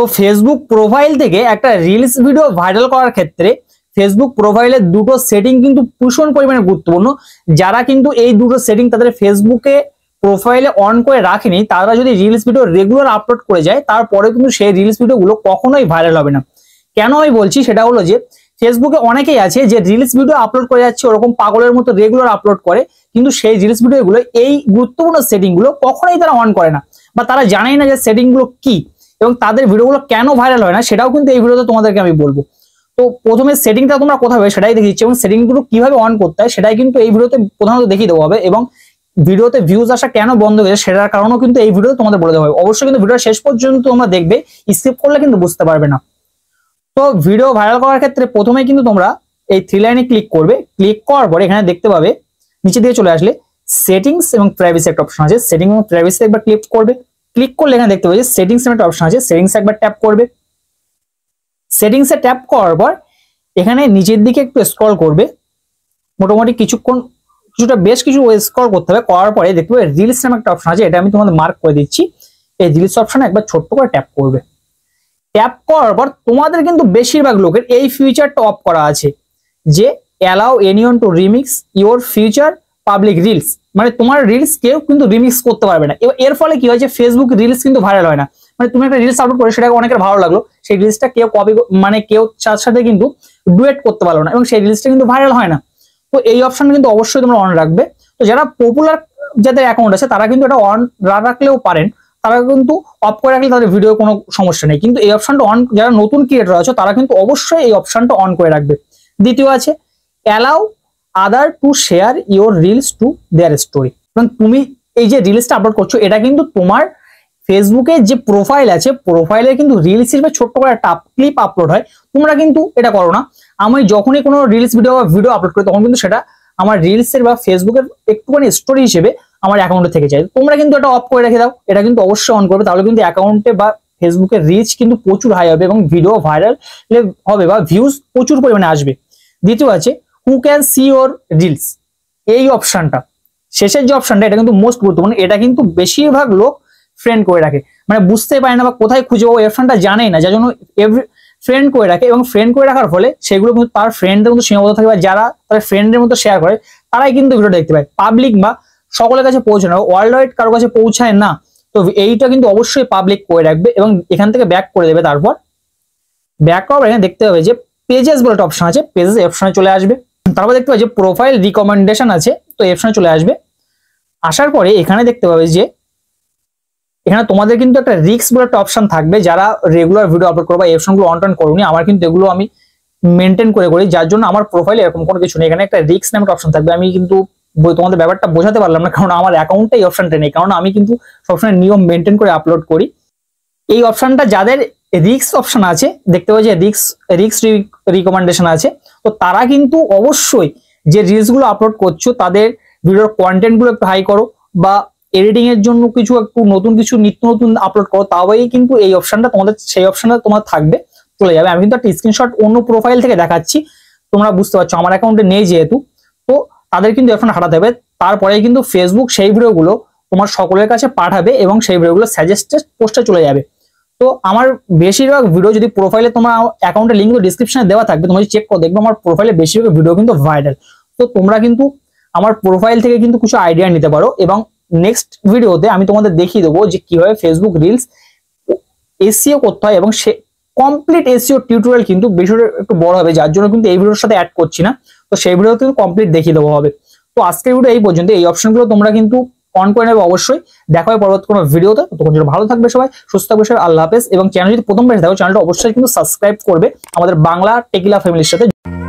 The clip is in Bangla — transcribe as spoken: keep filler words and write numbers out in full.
তো ফেসবুক প্রোফাইল থেকে একটা রিলস ভিডিও ভাইরাল করার ক্ষেত্রে ফেসবুক প্রোফাইলের দুটো সেটিং কিন্তু ভীষণ পরিমাণে গুরুত্বপূর্ণ। যারা কিন্তু এই দুটো সেটিং তাদের ফেসবুকে প্রোফাইলে অন করে রাখেনি, তারা যদি রিলস ভিডিও রেগুলার আপলোড করে যায় তারপরে কিন্তু সেই রিলস ভিডিওগুলো কখনোই ভাইরাল হবে না। কেন আমি বলছি সেটা হলো যে ফেসবুকে অনেকেই আছে যে রিলস ভিডিও আপলোড করে যাচ্ছে ওরকম পাগলের মতো রেগুলার আপলোড করে, কিন্তু সেই রিলস ভিডিওগুলো এই গুরুত্বপূর্ণ সেটিং গুলো কখনোই তারা অন করে না, বা তারা জানেই না যে সেটিং গুলো কি এবং তাদের ভিডিওগুলো কেন ভাইরাল হয় না সেটাও কিন্তু এই ভিডিওতে তোমাদেরকে আমি বলবো। তো প্রথমে সেটিংটা তোমরা কোথায় হবে সেটাই দেখিয়ে দিচ্ছি এবং সেটিং গুলো কিভাবে অন করতে হয় সেটাই কিন্তু এই ভিডিওতে প্রধানত দেখিয়ে দেওয়া হবে, এবং ভিডিওতে ভিউজ আসা কেন বন্ধ হয়েছে সেটার কারণও কিন্তু এই ভিডিওতে তোমাদের বলে দেওয়া হবে। অবশ্যই কিন্তু ভিডিও শেষ পর্যন্ত তোমরা দেখবে, স্কিপ করলে কিন্তু বুঝতে পারবে না। তো ভিডিও ভাইরাল করার ক্ষেত্রে প্রথমে কিন্তু তোমরা এই থ্রি লাইনে ক্লিক করবে। ক্লিক করার পরে এখানে দেখতে পাবে নিচে দিয়ে চলে আসলে সেটিংস এবং প্রাইভেসি একটা অপশন আছে, সেটিং এবং প্রাইভেসি একবার ক্লিক করবে। ক্লিক করলে এখানে দেখতে পাবে সেটিংস এর একটা অপশন আছে, সেটিংস একবার ট্যাপ করবে। সেটিংস এ ট্যাপ করার পর এখানে নিচের দিকে একটু স্ক্রল করবে, মোটামুটি কিছুক্ষণ কিছুটা বেশ কিছু স্ক্রল করতে হবে। করার পরে দেখতে পাবে রিলস নামে একটা অপশন আছে, এটা আমি তোমাদের মার্ক করে দিচ্ছি। এই রিলস অপশনে একবার ছোট্ট করে ট্যাপ করবে। ট্যাপ করার পর তোমাদের কিন্তু বেশিরভাগ লোকের এই ফিচারটা অফ করা আছে যে allow anyone to remix your future public reels, মানে তোমার রিলস কেউ কিন্তু রিমিক্স করতে পারবে না। এবার এর ফলে কি হয় যে ফেসবুক রিলস কিন্তু ভাইরাল হয় না, মানে তুমি একটা রিলস আপলোড করে সেটা অনেকের ভালো লাগলো, সেই রিলসটা কেউ কপি মানে কেউ তার সাথে কিন্তু ডুয়েট করতে পারলো না এবং সেই রিলসটা কিন্তু ভাইরাল হয় না। তো এই অপশনটা কিন্তু অবশ্যই তোমরা অন রাখবে। তো যারা পপুলার যাদের অ্যাকাউন্ট আছে তারা কিন্তু এটা অন রাখলেও পারেন, তারা কিন্তু অফ করে রাখলে তাদের ভিডিও কোনো সমস্যা নেই, কিন্তু এই অপশনটা অন যারা নতুন ক্রিয়েটর আছে তারা কিন্তু অবশ্যই এই অপশনটা অন করে রাখবে। দ্বিতীয় আছে allow other to share your reels to their story, এবং তুমি এই যে রিলসটা আপলোড করছো এটা কিন্তু তোমার ফেসবুকে যে প্রোফাইল আছে প্রোফাইলে কিন্তু রিলস হিসেবে ছোট্ট করে একটা ক্লিপ আপলোড হয়, তোমরা কিন্তু এটা করো না। আমি যখনই কোনো রিলস ভিডিও বা ভিডিও আপলোড করি তখন কিন্তু সেটা আমার রিলসের বা ফেসবুকের একটুখানি স্টোরি হিসেবে আমার অ্যাকাউন্টে থেকে যায়। তোমরা কিন্তু এটা অফ করে রেখে দাও, এটা কিন্তু অবশ্যই অন করবে, তাহলে কিন্তু অ্যাকাউন্টে বা ফেসবুকের রিচ কিন্তু প্রচুর হাই হবে এবং ভিডিও ভাইরাল হবে বা ভিউজ প্রচুর পরিমাণে আসবে। দ্বিতীয় আছে who can see your reels, এই অপশনটা শেষের যে অপশনটা এটা কিন্তু মোস্ট গুরুত্বপূর্ণ। এটা কিন্তু বেশিরভাগ লোক ফ্রেন্ড করে রাখে, মানে বুঝতে পারে না বা কোথায় খুঁজে পাবো এই অপশনটা জানেই না, যার জন্য এভরি ফ্রেন্ড করে রাখে এবং ফ্রেন্ড করে রাখার ফলে সেগুলো কিন্তু তার ফ্রেন্ডদের মতো সীমাবদ্ধ থাকে বা যারা তার ফ্রেন্ডের মতো শেয়ার করে তারাই কিন্তু ভিডিও দেখতে পায়। পাবলিক বা সকলের কাছে পৌঁছে না, ওয়ার্ল্ড ওয়াইড কারোর কাছে পৌঁছায় না, তো এইটা কিন্তু অবশ্যই পাবলিক করে রাখবে এবং এখান থেকে ব্যাক করে দেবে। তারপর ব্যাক করার এখানে দেখতে হবে যে পেজেস বলে একটা অপশন আছে, পেজেস অপশনে চলে আসবে। তারপর দেখতে পাবে যে প্রোফাইল রিকমেন্ডেশন আছে, তো এই অপশনে চলে আসবে। আসার পরে এখানে দেখতে পাবে যে এখানে তোমাদের কিন্তু একটা রিক্স বলে একটা অপশন থাকবে, যারা রেগুলার ভিডিও আপলোড করবে এই অপশনগুলো অন টন করুনি, আমার কিন্তু এগুলো আমি মেনটেন করে করি, যার জন্য আমার প্রোফাইলে এরকম কোনো কিছু নেই। এখানে একটা রিক্স নামে একটা অপশন থাকবে, আমি কিন্তু তোমাদের ব্যাপারটা বোঝাতে পারলাম না কারণ আমার অ্যাকাউন্টে এই অপশনটা নেই, কারণ আমি কিন্তু সবসময় নিয়ম মেনটেন করে আপলোড করি। এই অপশনটা যাদের রিক্স অপশন আছে দেখতে পাবে যে রিক্স রিক্স রিকমেন্ডেশন আছে, তো তারা কিন্তু অবশ্যই যে রিলস গুলো আপলোড করছো তাদের ভিডিওর কন্টেন্ট গুলো একটু হাই করো বা এডিটিং এর জন্য কিছু একটু নতুন কিছু নিত্য নতুন আপলোড করো, তাহলেই কিন্তু এই অপশনটা তোমাদের সেই অপশনটা তোমার থাকবে, চলে যাবে। আমি কিন্তু একটা স্ক্রিনশট অন্য প্রোফাইল থেকে দেখাচ্ছি, তোমরা বুঝতে পারছো আমার অ্যাকাউন্টে নেই যেহেতু, তো তাদের কিন্তু এখন হারাতে হবে। তারপরে কিন্তু ফেসবুক সেই ভিডিওগুলো তোমার সকলের কাছে পাঠাবে এবং সেই ভিডিওগুলো সাজেস্টেড পোস্টে চলে যাবে। তো আমার বেশিরভাগ ভিডিও যদি প্রোফাইলে তোমার অ্যাকাউন্টের লিঙ্ক ডিসক্রিপশনে দেওয়া থাকবে, তোমরা চেক করে দেখবে আমার প্রোফাইলে বেশিরভাগ ভিডিও কিন্তু ভাইরাল। তো তোমরা কিন্তু আমার প্রোফাইল থেকে কিন্তু কিছু আইডিয়া নিতে পারো এবং নেক্সট ভিডিওতে আমি তোমাদের দেখিয়ে দেবো যে কিভাবে ফেসবুক রিলস এসইও করতে হয় এবং সে কমপ্লিট এসইও টিউটোরিয়াল কিন্তু ভিডিওটা একটু বড় হবে, যার জন্য কিন্তু এই ভিডিওর সাথে অ্যাড করছি না, তো সেই ভিডিও কিন্তু কমপ্লিট দেখিয়ে দেওয়া হবে। তো আজকের ভিডিও এই পর্যন্ত, এই অপশনগুলো তোমরা কিন্তু অন করে নেবে অবশ্যই। দেখা হয় পরবর্তী কোনো ভিডিওতে, তখন যেন ভালো থাকবে সবাই, সুস্থ থাকবে সবাই, আল্লাহ হাফেজ। এবং চ্যানেল যদি প্রথমবার দেখো চ্যানেলটা অবশ্যই কিন্তু সাবস্ক্রাইব করবে আমাদের বাংলা টেকিলা ফ্যামিলির সাথে।